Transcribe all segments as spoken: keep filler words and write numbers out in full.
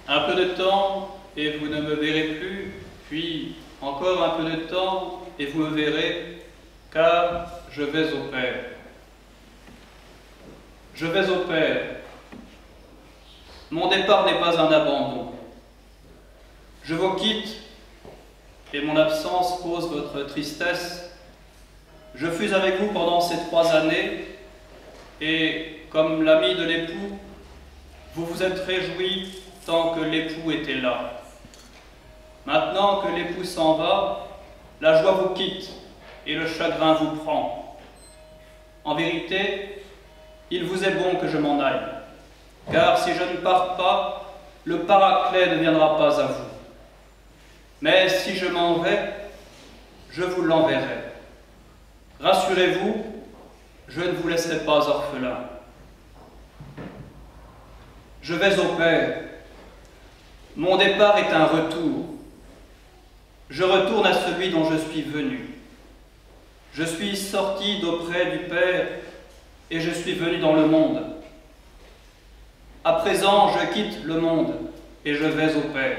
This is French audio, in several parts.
Un peu de temps et vous ne me verrez plus, puis encore un peu de temps et vous me verrez, car je vais au Père. Je vais au Père. Mon départ n'est pas un abandon. Je vous quitte et mon absence cause votre tristesse. Je fus avec vous pendant ces trois années et, comme l'ami de l'époux, vous vous êtes réjouis tant que l'époux était là. Maintenant que l'époux s'en va, la joie vous quitte et le chagrin vous prend. En vérité, il vous est bon que je m'en aille, car si je ne pars pas, le Paraclet ne viendra pas à vous. Mais si je m'en vais, je vous l'enverrai. Rassurez-vous, je ne vous laisserai pas orphelin. Je vais au Père. Mon départ est un retour. Je retourne à celui dont je suis venu. Je suis sorti d'auprès du Père et je suis venu dans le monde. À présent, je quitte le monde et je vais au Père.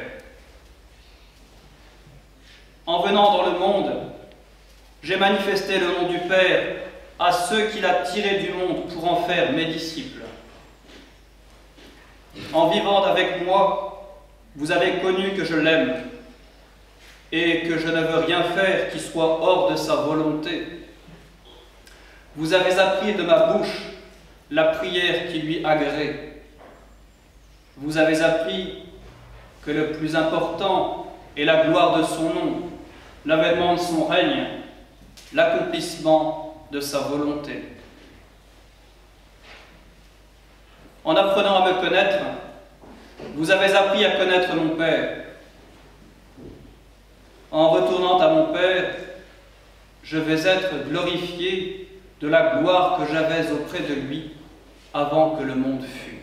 En venant dans le monde, j'ai manifesté le nom du Père à ceux qu'il a tirés du monde pour en faire mes disciples. En vivant avec moi, vous avez connu que je l'aime et que je ne veux rien faire qui soit hors de sa volonté. Vous avez appris de ma bouche la prière qui lui agrée. Vous avez appris que le plus important est la gloire de son nom, l'avènement de son règne, l'accomplissement de sa volonté. En apprenant à me connaître, vous avez appris à connaître mon Père. En retournant à mon Père, je vais être glorifié de la gloire que j'avais auprès de lui avant que le monde fût.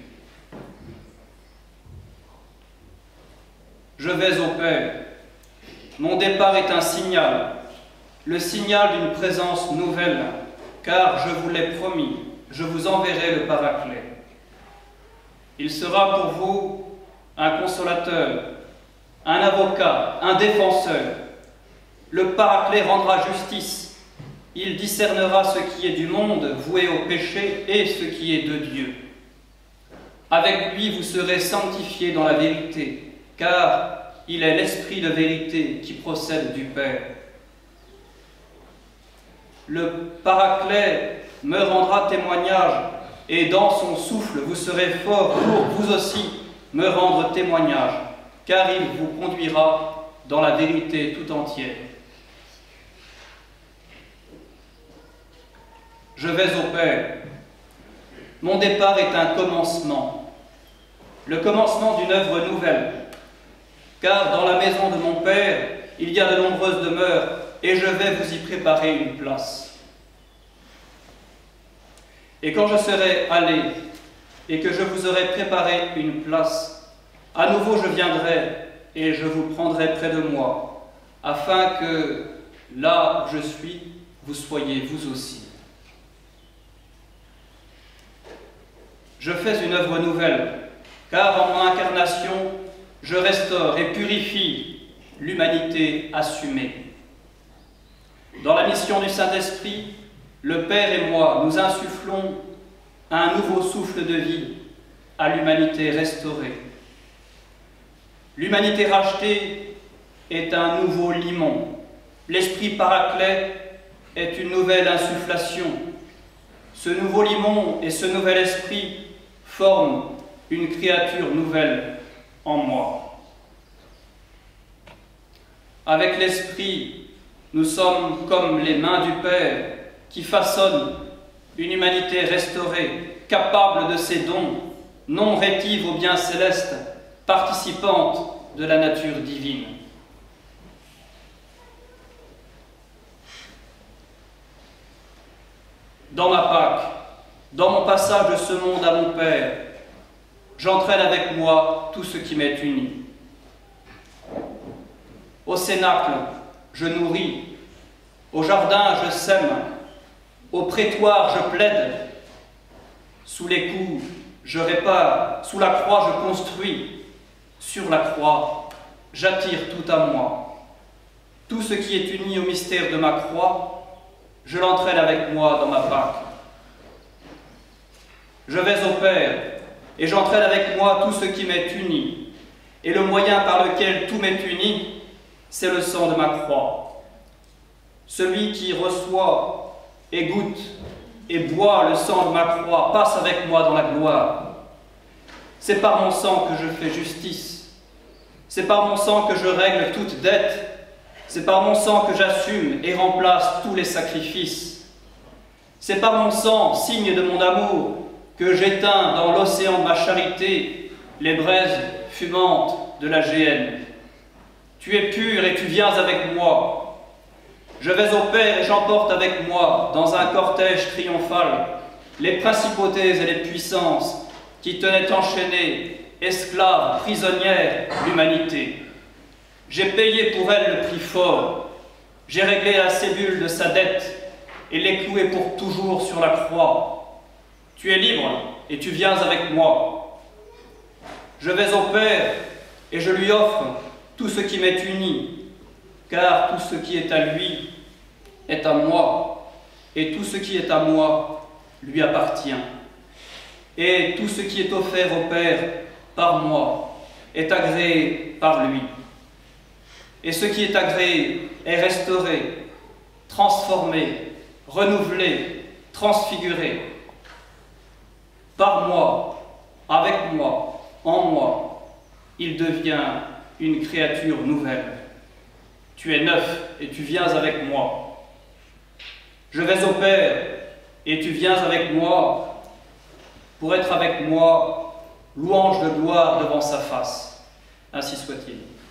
Je vais au Père. Mon départ est un signal, le signal d'une présence nouvelle, car je vous l'ai promis, je vous enverrai le Paraclet. Il sera pour vous un consolateur, un avocat, un défenseur. Le Paraclet rendra justice. Il discernera ce qui est du monde, voué au péché, et ce qui est de Dieu. Avec lui, vous serez sanctifiés dans la vérité, car il est l'Esprit de vérité qui procède du Père. Le Paraclet me rendra témoignage, et dans son souffle, vous serez forts pour vous aussi me rendre témoignage, car il vous conduira dans la vérité tout entière. Je vais au Père. Mon départ est un commencement, le commencement d'une œuvre nouvelle, car dans la maison de mon Père, il y a de nombreuses demeures, et je vais vous y préparer une place. Et quand je serai allé, et que je vous aurai préparé une place, à nouveau je viendrai, et je vous prendrai près de moi, afin que, là où je suis, vous soyez vous aussi. Je fais une œuvre nouvelle, car en mon incarnation, je restaure et purifie l'humanité assumée. Dans la mission du Saint-Esprit, le Père et moi, nous insufflons un nouveau souffle de vie à l'humanité restaurée. L'humanité rachetée est un nouveau limon. L'Esprit Paraclet est une nouvelle insufflation. Ce nouveau limon et ce nouvel esprit forment une créature nouvelle en moi. Avec l'Esprit, nous sommes comme les mains du Père qui façonnent une humanité restaurée, capable de ses dons, non rétive au bien céleste, participante de la nature divine. Dans ma Pâque, dans mon passage de ce monde à mon Père, j'entraîne avec moi tout ce qui m'est uni. Au cénacle, je nourris, au jardin, je sème, au prétoire, je plaide, sous les coups, je répare, sous la croix, je construis, sur la croix, j'attire tout à moi. Tout ce qui est uni au mystère de ma croix, je l'entraîne avec moi dans ma Pâque. Je vais au Père, et j'entraîne avec moi tout ce qui m'est uni. Et le moyen par lequel tout m'est uni, c'est le sang de ma croix. Celui qui reçoit et goûte et boit le sang de ma croix passe avec moi dans la gloire. C'est par mon sang que je fais justice. C'est par mon sang que je règle toute dette. C'est par mon sang que j'assume et remplace tous les sacrifices. C'est par mon sang, signe de mon amour, que j'éteins dans l'océan de ma charité les braises fumantes de la géhenne. Tu es pur et tu viens avec moi. Je vais au Père et j'emporte avec moi, dans un cortège triomphal, les principautés et les puissances qui tenaient enchaînée, esclave, prisonnière, l'humanité. J'ai payé pour elle le prix fort. J'ai réglé la cellule de sa dette et l'ai clouée pour toujours sur la croix. Tu es libre et tu viens avec moi. Je vais au Père et je lui offre tout ce qui m'est uni, car tout ce qui est à lui est à moi, et tout ce qui est à moi lui appartient. Et tout ce qui est offert au Père par moi est agréé par lui. Et ce qui est agréé est restauré, transformé, renouvelé, transfiguré. Par moi, avec moi, en moi, il devient une créature nouvelle. Tu es neuf et tu viens avec moi. Je vais au Père et tu viens avec moi pour être avec moi, louange de gloire devant sa face. Ainsi soit-il.